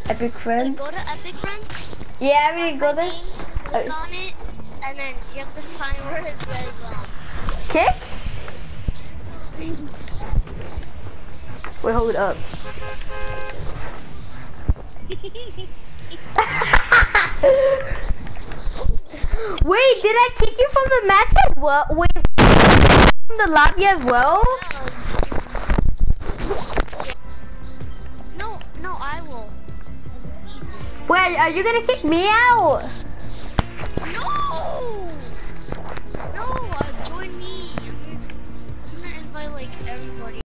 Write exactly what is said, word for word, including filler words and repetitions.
Epic Friends? Like, go to Epic Friends. Yeah, we go there. Game, click Uh, on it, and then you have to find where it says, um... Kick? Wait, hold up. Wait, did I kick you from the match as well? Wait, from the lobby as well? No, no, I will. This is easy. Wait, are you gonna kick me out? No! No, uh, join me. I'm gonna, I'm gonna invite like everybody.